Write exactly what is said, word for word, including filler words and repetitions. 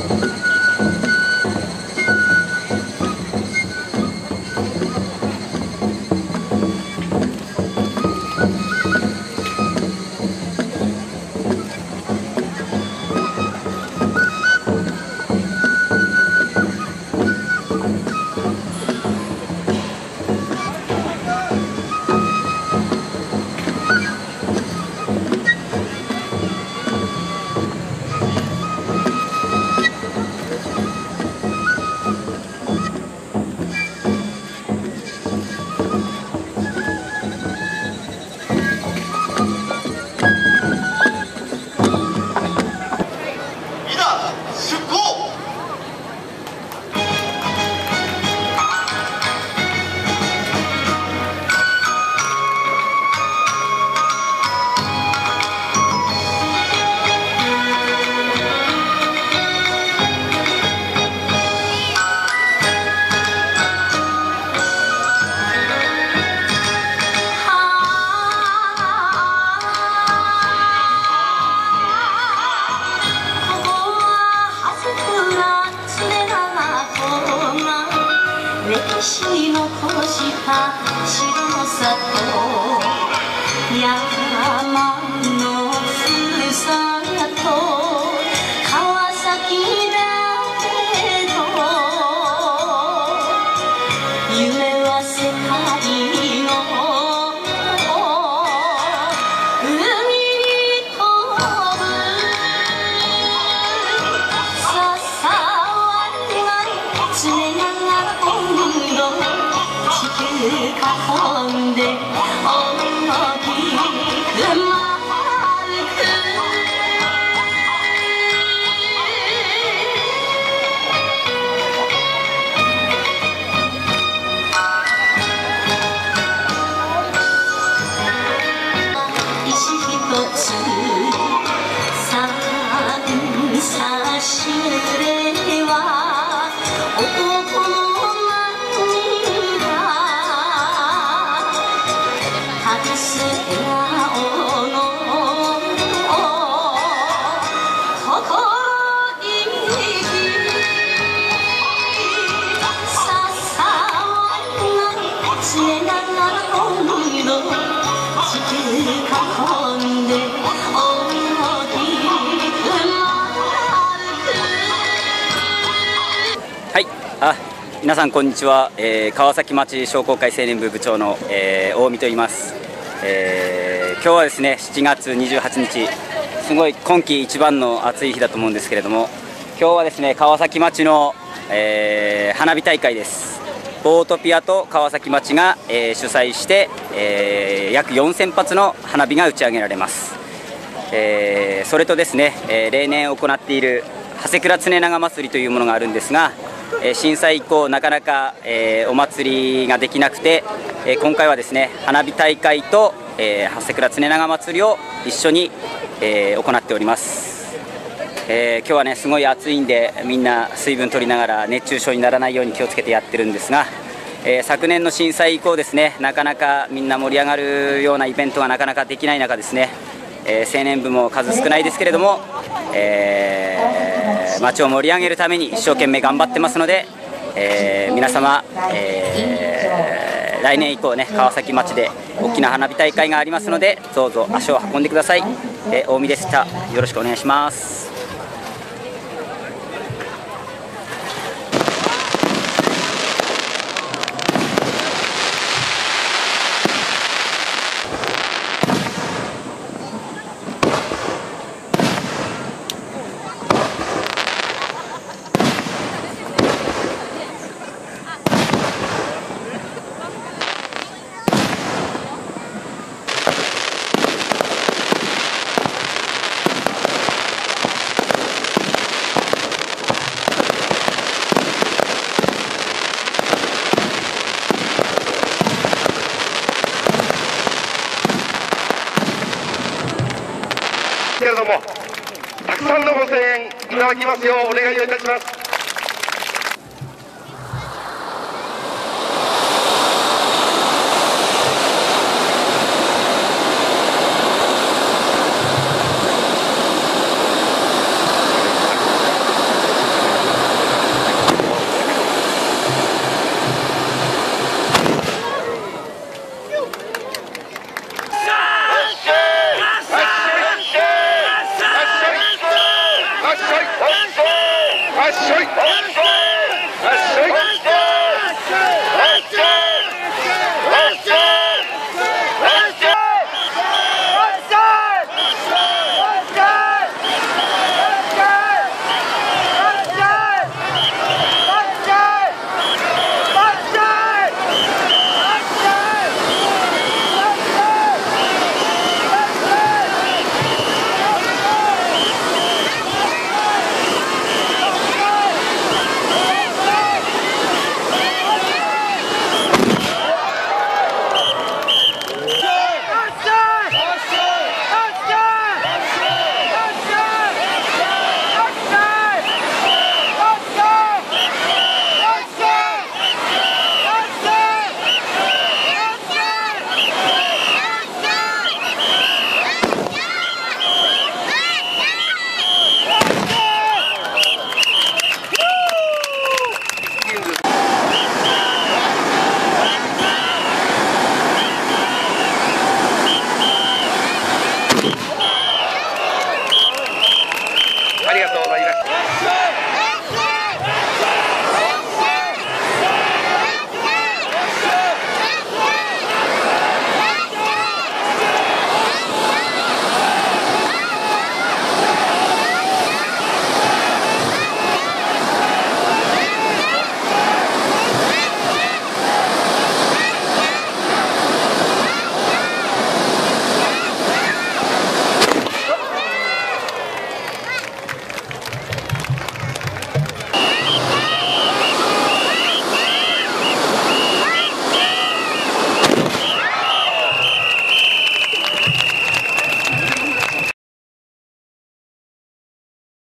はい、あ、皆さんこんにちは、えー、川崎町商工会青年部部長の、えー、大見と言います、えー、今日はですねしちがつにじゅうはちにち、すごい今季一番の暑い日だと思うんですけれども、今日はですね川崎町の、えー、花火大会です。ボートピアと川崎町が、えー、主催して、えー、約よんせんぱつの花火が打ち上げられます。えー、それとですね、えー、例年行っている長谷倉常長祭りというものがあるんですが、えー、震災以降なかなか、えー、お祭りができなくて、えー、今回はですね花火大会と、えー、長谷倉常長祭りを一緒に、えー、行っております。えー、今日はねすごい暑いんで、みんな水分取りながら熱中症にならないように気をつけてやってるんですが、えー、昨年の震災以降ですね、なかなかみんな盛り上がるようなイベントがなかなかできない中ですね、えー、青年部も数少ないですけれども、えー、町を盛り上げるために一生懸命頑張ってますので、えー、皆様、えー、来年以降ね川崎町で大きな花火大会がありますので、どうぞ足を運んでください。えー、大見でした。よろしくお願いします。 けれども、たくさんのご声援いただきますようお願いをいたします。 しょい。